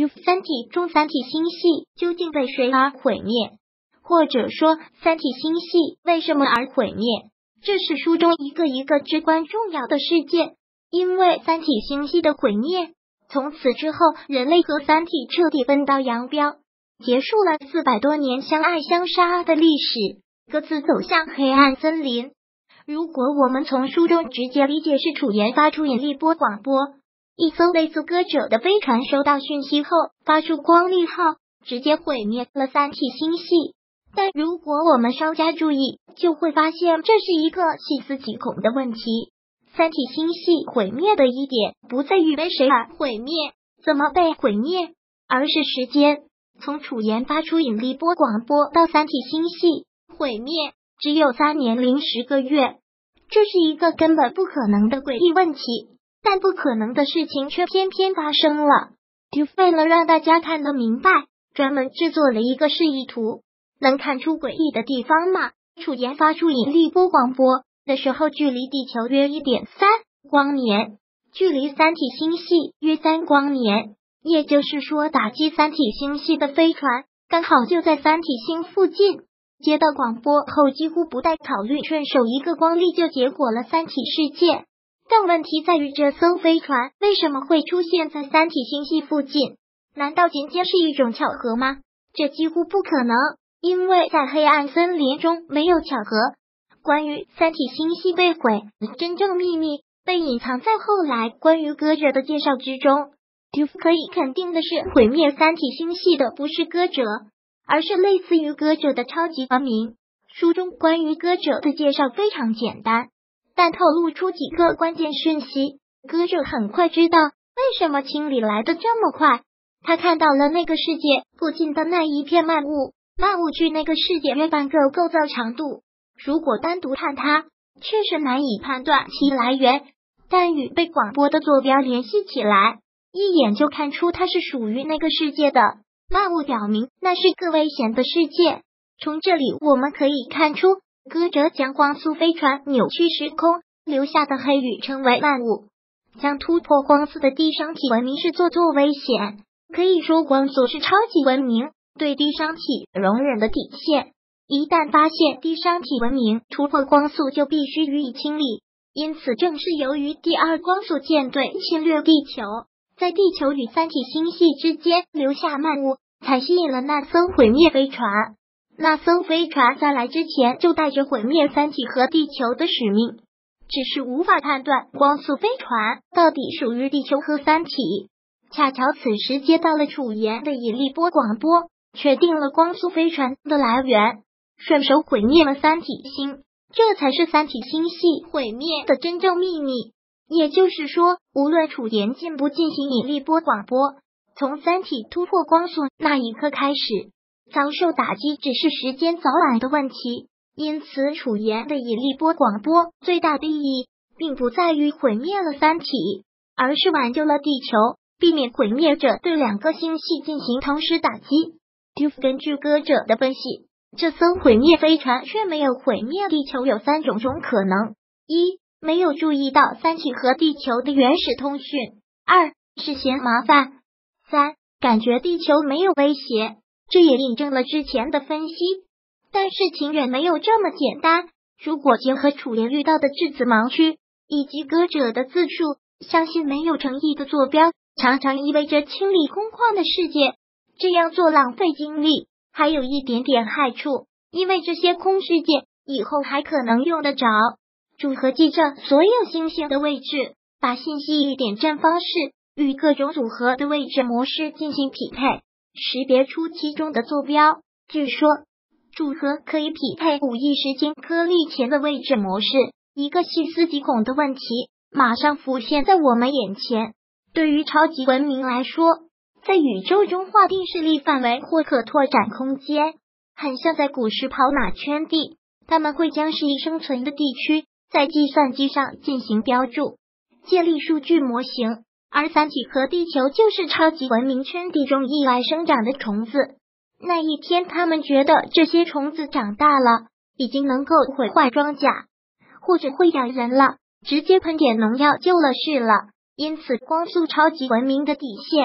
三体中三体星系究竟被谁而毁灭？或者说，三体星系为什么而毁灭？这是书中一个一个至关重要的事件。因为三体星系的毁灭，从此之后，人类和三体彻底分道扬镳，结束了400多年相爱相杀的历史，各自走向黑暗森林。如果我们从书中直接理解是楚研发出引力波广播，一艘类似歌者的飞船收到讯息后发出光力号，直接毁灭了三体星系。但如果我们稍加注意，就会发现这是一个细思极恐的问题。三体星系毁灭的一点不在于被谁而毁灭，怎么被毁灭，而是时间。从楚研发出引力波广播到三体星系毁灭，只有3年零10个月，这是一个根本不可能的诡异问题。但不可能的事情却偏偏发生了。为了让大家看得明白，专门制作了一个示意图。能看出诡异的地方吗？楚研发出引力波广播的时候，距离地球约 1.3 光年，距离三体星系约3光年。也就是说，打击三体星系的飞船刚好就在三体星附近。接到广播后，几乎不带考虑，顺手一个光力就结果了三体事件。但问题在于，这艘飞船为什么会出现在三体星系附近？难道仅仅是一种巧合吗？这几乎不可能，因为在黑暗森林中没有巧合。关于三体星系被毁的真正秘密被隐藏在后来关于歌者的介绍之中。可以肯定的是，毁灭三体星系的不是歌者，而是类似于歌者的超级文明。书中关于歌者的介绍非常简单，但透露出几个关键讯息。歌者很快知道为什么清理来的这么快，他看到了那个世界附近的那一片漫雾，漫雾距那个世界约半个构造长度。如果单独看它，确实难以判断其来源，但与被广播的坐标联系起来，一眼就看出它是属于那个世界的。漫雾表明那是个危险的世界。从这里我们可以看出，歌者将光速飞船扭曲时空留下的黑雨称为漫雾，将突破光速的地商体文明视作危险。可以说，光速是超级文明对地商体容忍的底线。一旦发现地商体文明突破光速，就必须予以清理。因此，正是由于第2光速舰队侵略地球，在地球与三体星系之间留下漫雾，才吸引了那艘毁灭飞船。那艘飞船在来之前就带着毁灭三体和地球的使命，只是无法判断光速飞船到底属于地球和三体。恰巧此时接到了楚研的引力波广播，确定了光速飞船的来源，顺手毁灭了三体星。这才是三体星系毁灭的真正秘密。也就是说，无论楚研进不进行引力波广播，从三体突破光速那一刻开始，遭受打击只是时间早晚的问题。因此，楚研的引力波广播最大的意义，并不在于毁灭了三体，而是挽救了地球，避免毁灭者对2个星系进行同时打击。根据歌者的分析，这艘毁灭飞船却没有毁灭地球有3种可能：一、没有注意到三体和地球的原始通讯；二、是嫌麻烦；三、感觉地球没有威胁。这也印证了之前的分析。但事情远没有这么简单。如果结合楚研遇到的质子盲区以及歌者的自述，相信没有诚意的坐标常常意味着清理空旷的世界。这样做浪费精力，还有一点点害处，因为这些空世界以后还可能用得着。组合记着所有星星的位置，把信息以点阵方式与各种组合的位置模式进行匹配，识别出其中的坐标。据说组合可以匹配5亿时间颗粒前的位置模式。一个细思极恐的问题马上浮现在我们眼前。对于超级文明来说，在宇宙中划定势力范围或可拓展空间，很像在古时跑马圈地，他们会将适宜生存的地区在计算机上进行标注，建立数据模型。而三体和地球就是超级文明圈地中意外生长的虫子。那一天，他们觉得这些虫子长大了，已经能够毁坏庄稼，或者会咬人了，直接喷点农药就了事了。因此，光速超级文明的底线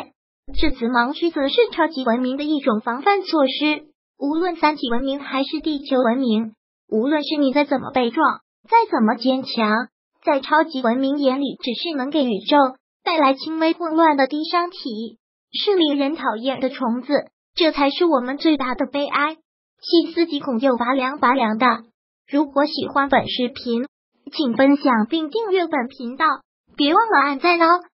质子盲区则是超级文明的一种防范措施。无论三体文明还是地球文明，无论是你再怎么被撞，再怎么坚强，在超级文明眼里只是能给宇宙带来轻微混乱的低商体，是令人讨厌的虫子，这才是我们最大的悲哀。细思极恐又拔凉拔凉的。如果喜欢本视频，请分享并订阅本频道，别忘了按赞哦。